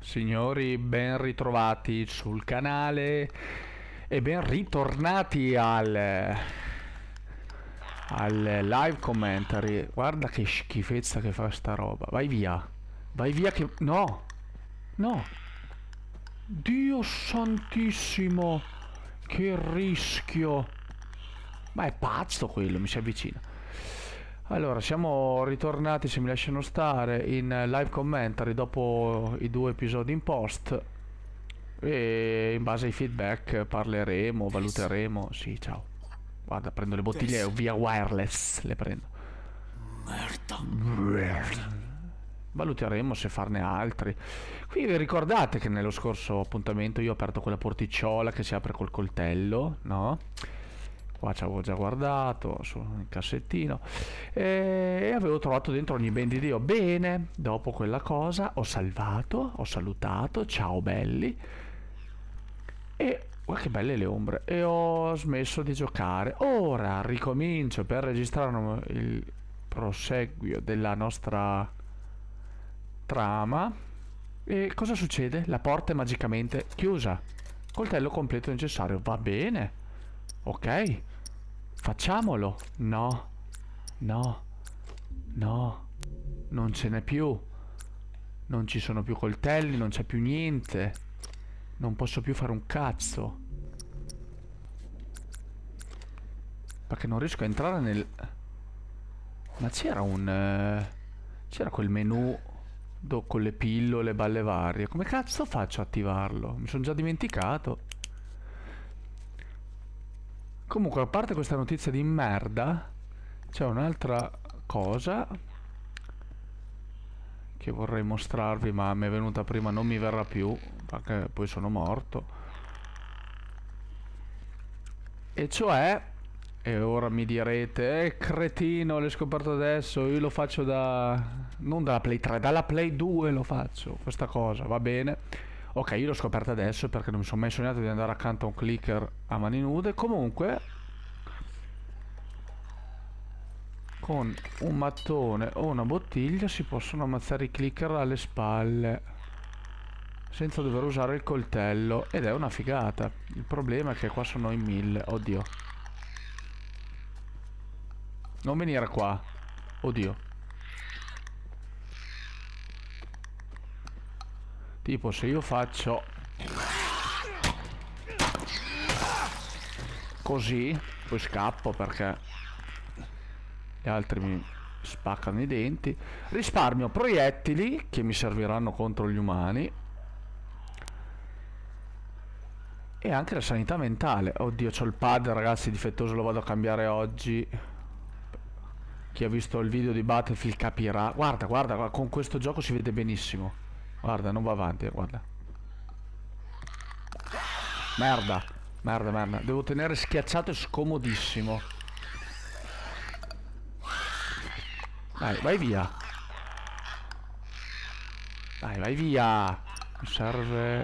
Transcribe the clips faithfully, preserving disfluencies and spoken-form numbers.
Signori, ben ritrovati sul canale e ben ritornati al, al live commentary. Guarda che schifezza che fa sta roba. Vai via. Vai via che... No! No! Dio santissimo! Che rischio! Ma è pazzo quello, mi si avvicina. Allora, siamo ritornati, se mi lasciano stare, in live commentary dopo i due episodi in post e in base ai feedback parleremo, valuteremo. Sì, ciao. Guarda, prendo le bottiglie via wireless, le prendo. Merda. Valuteremo se farne altri. Qui vi ricordate che nello scorso appuntamento io ho aperto quella porticciola che si apre col coltello, no? Qua ci avevo già guardato sul cassettino e avevo trovato dentro ogni ben di Dio. Bene, dopo quella cosa ho salvato, ho salutato, ciao belli, e guarda che belle le ombre, e ho smesso di giocare. Ora ricomincio per registrare il proseguio della nostra trama. E cosa succede? La porta è magicamente chiusa. Coltello completo necessario, va bene. Ok, facciamolo. No, no, no, non ce n'è più. Non ci sono più coltelli, non c'è più niente. Non posso più fare un cazzo. Perché non riesco a entrare nel... Ma c'era un... Uh... c'era quel menu do... con le pillole, balle varie. Come cazzo faccio a attivarlo? Mi sono già dimenticato. Comunque, a parte questa notizia di merda, c'è un'altra cosa che vorrei mostrarvi, ma mi è venuta prima, non mi verrà più, perché poi sono morto. E cioè, e ora mi direte, eh cretino, l'hai scoperto adesso, io lo faccio da... non dalla Play tre, dalla Play due lo faccio, questa cosa, va bene. Ok, io l'ho scoperta adesso perché non mi sono mai sognato di andare accanto a un clicker a mani nude. Comunque, con un mattone o una bottiglia si possono ammazzare i clicker alle spalle senza dover usare il coltello, ed è una figata. Il problema è che qua sono in mille. Oddio, non venire qua. Oddio. Tipo, se io faccio così, poi scappo perché gli altri mi spaccano i denti. Risparmio proiettili che mi serviranno contro gli umani, e anche la sanità mentale. Oddio, c'ho il pad, ragazzi, difettoso, lo vado a cambiare oggi. Chi ha visto il video di Battlefield capirà. Guarda, guarda, guarda, con questo gioco si vede benissimo. Guarda, non va avanti, guarda. Merda, merda, merda. Devo tenere schiacciato e scomodissimo. Dai, vai via. Dai, vai via. Mi serve...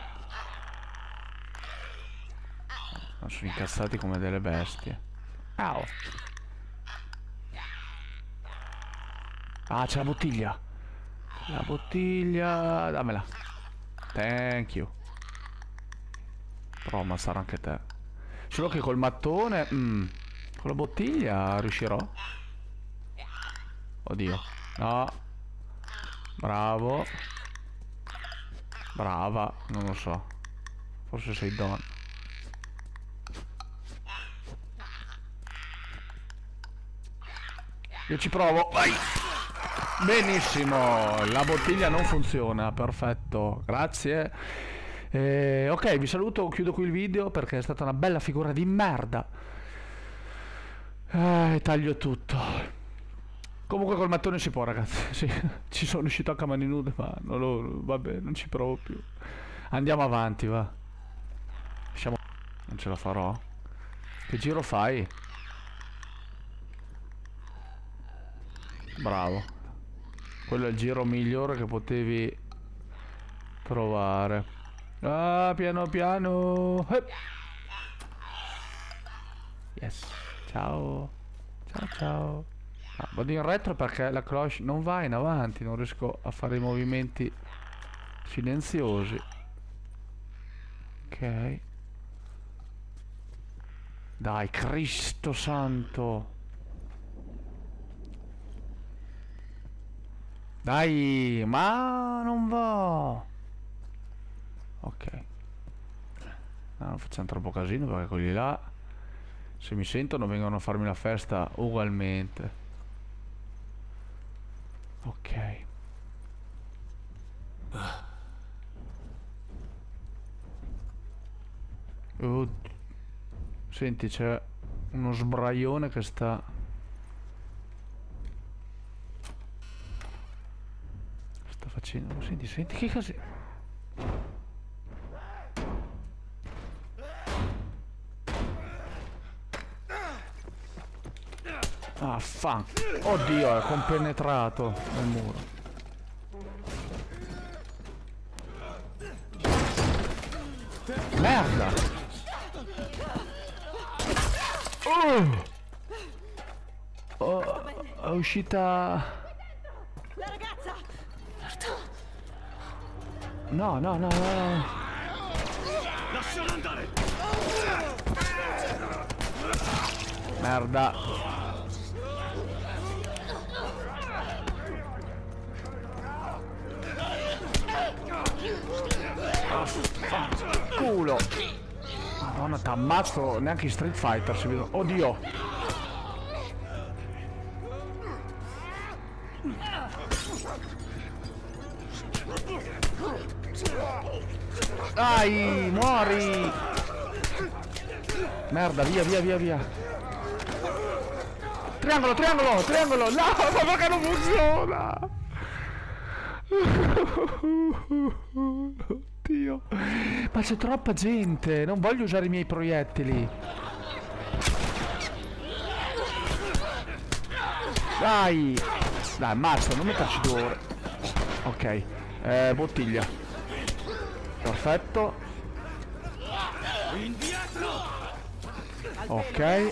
no, sono incazzati come delle bestie. Au. Ah, c'è la bottiglia. La bottiglia... dammela. Thank you. Però ammazzare anche te. Solo che col mattone... Mm, con la bottiglia riuscirò? Oddio. No. Bravo. Brava. Non lo so. Forse sei donna. Io ci provo. Vai. Benissimo. La bottiglia non funziona. Perfetto. Grazie. Eh, ok, vi saluto. Chiudo qui il video perché è stata una bella figura di merda. Eh, taglio tutto. Comunque col mattone si può, ragazzi. Sì, ci sono uscito anche a mani nude, ma non lo, vabbè, non ci provo più. Andiamo avanti, va. Lasciamo... non ce la farò. Che giro fai? Bravo. Quello è il giro migliore che potevi provare. Ah, piano piano. Eh. Yes. Ciao. Ciao ciao. Ah, vado in retro perché la cloche non va in avanti, non riesco a fare i movimenti Silenziosi. Ok. Dai, Cristo santo. Dai, ma non va. Ok. No, non facciamo troppo casino perché quelli là, se mi sentono, vengono a farmi la festa ugualmente. Ok. Oh, senti, c'è uno sbraione che sta... Sta facendo... Senti, senti che così... Ah, fan... Oddio, è compenetrato nel muro. Merda! Oh! Oh, è uscita... La ragazza! No, no, no, no. Lascialo andare! Merda. Oh, culo. Madonna, t'ammazzo, neanche in Street Fighter si vedono. Oddio. Dai, muori. Merda, via, via, via, via. Triangolo, triangolo, triangolo. No, ma perché non funziona? Oddio. Ma c'è troppa gente. Non voglio usare i miei proiettili. Dai. Dai, ammazza, non metterci due ore. Ok. Eh, bottiglia. Perfetto. Ok.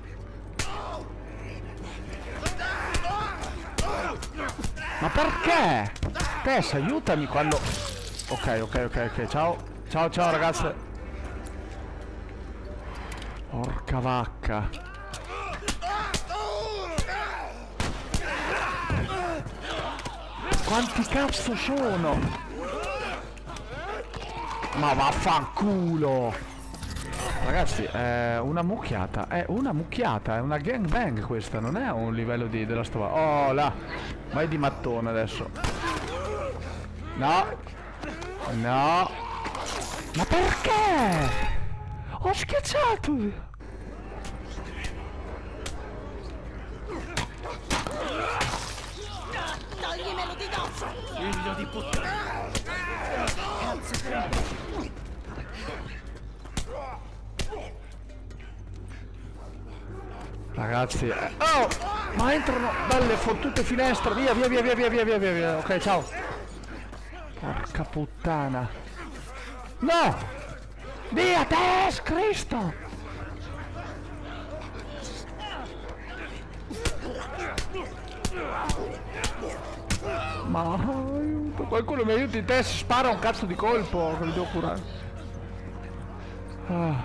Ma perché? Tess, aiutami quando... Ok, ok, ok, ok, ciao. Ciao, ciao ragazze. Porca vacca. Quanti cazzo sono? Ma vaffanculo. Ragazzi, è una mucchiata. È una mucchiata, è una gangbang questa. Non è un livello di della stova. Oh là. Vai di mattone adesso. No. No. Ma perché? Ho schiacciato. Toglimelo di dosso! Figlio di puttana! Ragazzi, eh, oh! Ma entrano dalle fottute finestre. Via, via, via, via, via, via, via, via, via. Ok, ciao. Porca puttana. No! Via, Tess, Cristo! Ma aiuto, qualcuno mi aiuti, Tess, spara un cazzo di colpo che li devo curare. Ah.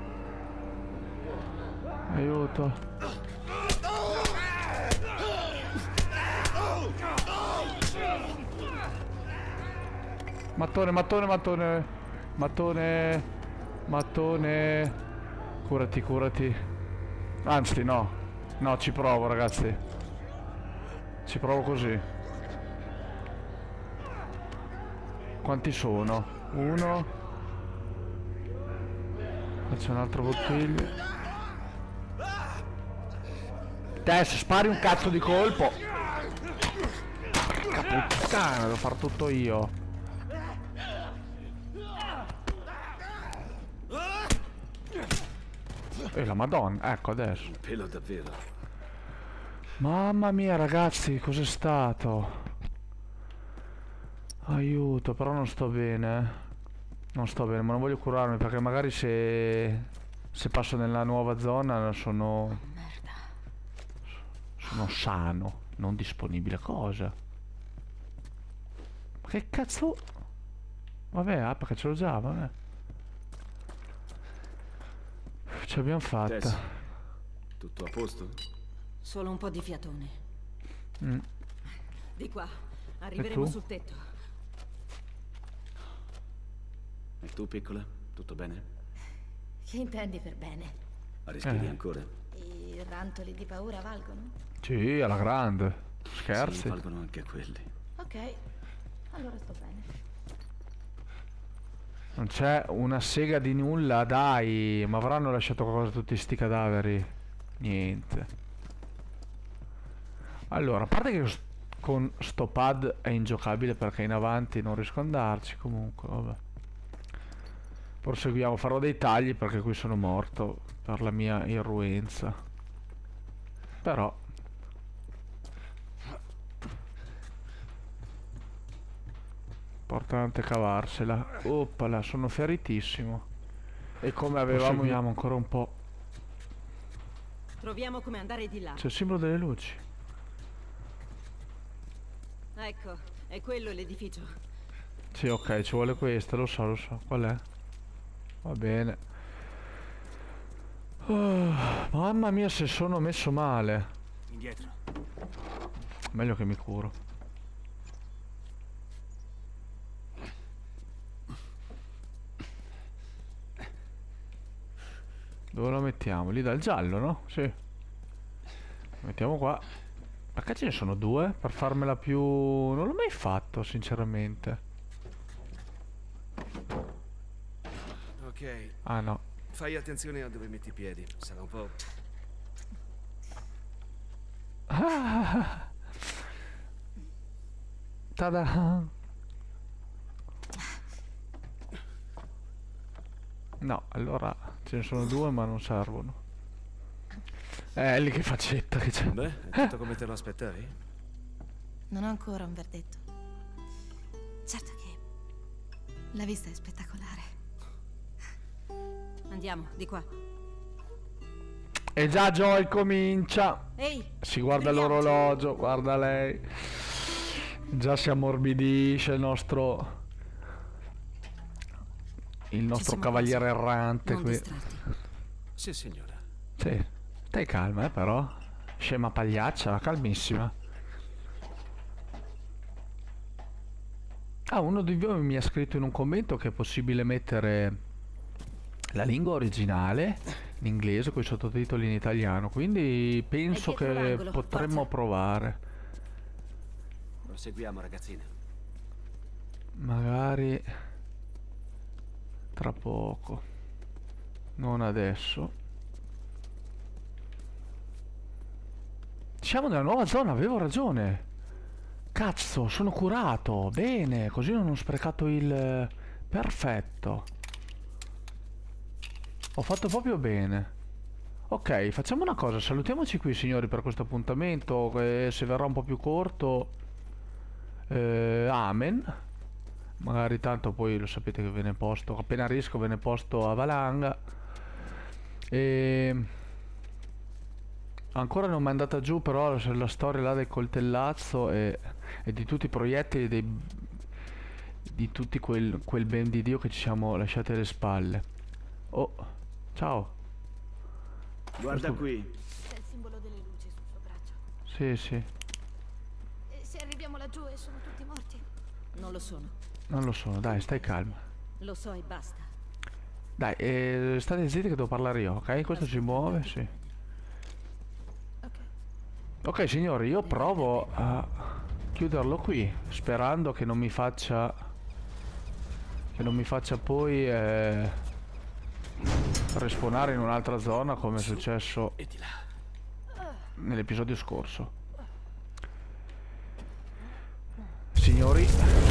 Aiuto. Mattone, mattone, mattone. Mattone. Mattone. Curati, curati. Anzi, no. No, ci provo, ragazzi. Ci provo così. Quanti sono? Uno. Faccio un'altra bottiglia. Tess, spari un cazzo di colpo. Porca puttana, devo far tutto io. E la madonna, ecco adesso. Un pelo davvero. Mamma mia ragazzi, cos'è stato? Aiuto, però non sto bene. Non sto bene, ma non voglio curarmi perché magari se... Se passo nella nuova zona sono... Merda. Sono sano, non disponibile. Cosa? Ma che cazzo? Vabbè, ah, perché ce l'ho già, vabbè. Ce l'abbiamo fatta. Tess, tutto a posto? Solo un po' di fiatone. Mm. Di qua. Arriveremo tu? sul tetto. E tu, piccola? Tutto bene? Che intendi per bene? Respiri Eh. ancora? I rantoli di paura valgono? Sì, alla grande. Sì, Scherzi? valgono anche quelli. Ok, allora sto bene. Non c'è una sega di nulla, dai. Ma avranno lasciato qualcosa tutti sti cadaveri? Niente. Allora, a parte che s- con sto pad è ingiocabile perché in avanti non riesco ad andarci. Comunque, vabbè. Proseguiamo, farò dei tagli perché qui sono morto per la mia irruenza. Però importante cavarsela. Oppala, sono feritissimo. E come avevamo Proseguiamo Ecco. ancora un po'. Troviamo come andare di là. C'è il simbolo delle luci. Ecco, è quello l'edificio. Sì, ok, ci vuole questa, lo so, lo so. Qual è? Va bene. Oh, mamma mia, se sono messo male. Indietro. Meglio che mi curo. Dove lo mettiamo? Lì dal giallo, no? Sì. Lo mettiamo qua. Perché ce ne sono due? Per farmela più... Non l'ho mai fatto, sinceramente. Ok, Ah, no. fai attenzione a dove metti i piedi, sarà un po'... Tada! No, allora ce ne sono due ma non servono. Eh, lì che faccetta che c'è. Beh, è tutto come te lo aspettavi? Non ho ancora un verdetto. Certo che la vista è spettacolare. Andiamo, di qua. E già Joy comincia. Ehi! Si guarda svegliamoci. l'orologio, guarda lei. Già si ammorbidisce il nostro... Il nostro siamo cavaliere quasi. errante Non qui. distratti. Sì, signora. Sì, stai calma, eh, però. Scema pagliaccia, calmissima. Ah, uno di voi mi ha scritto in un commento che è possibile mettere la lingua originale in inglese con i sottotitoli in italiano, quindi penso È dietro che l'angolo, potremmo forza. provare. Proseguiamo, ragazzina. Magari tra poco. Non adesso. Siamo nella nuova zona, avevo ragione. Cazzo, sono curato. Bene, così non ho sprecato il... Perfetto. Ho fatto proprio bene. Ok, facciamo una cosa, salutiamoci qui signori per questo appuntamento, eh, se verrà un po' più corto, eh, amen. Magari tanto poi lo sapete che ve ne posto, appena riesco ve ne posto a valanga. E... Ancora non mi è andata giù però la storia là del coltellazzo e, e di tutti i proiettili, dei, di tutti quel, quel ben di Dio che ci siamo lasciati alle spalle. Oh, ciao. Guarda Questo- qui. C'è il simbolo delle luci sul suo braccio. Sì, sì, E se arriviamo laggiù e sono tutti morti? Non lo sono. non lo so, dai, stai calma. Lo so e basta. Dai, eh, state zitti che devo parlare io, ok? Questo si muove, sì. Ok. Ok signori, io provo a chiuderlo qui, sperando che non mi faccia che non mi faccia poi eh, respawnare in un'altra zona come è successo E di là. nell'episodio scorso. Signori,